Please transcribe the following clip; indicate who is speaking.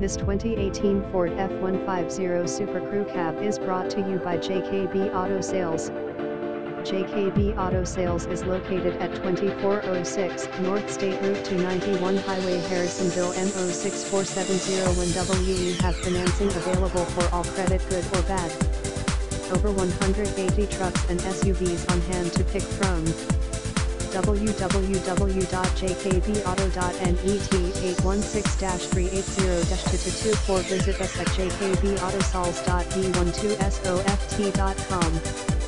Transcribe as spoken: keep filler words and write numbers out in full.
Speaker 1: This twenty eighteen Ford F one fifty SuperCrew cab is brought to you by J K B Auto Sales. J K B Auto Sales is located at twenty-four oh six North State Route two ninety-one Highway Harrisonville M zero six four seven zero one W. We have financing available for all credit, good or bad. Over one hundred eighty trucks and S U Vs on hand to pick from. w w w dot j k b auto dot net eight one six dash three eight zero dash two two two four. Visit us at j k b auto sales dot b one two soft dot com.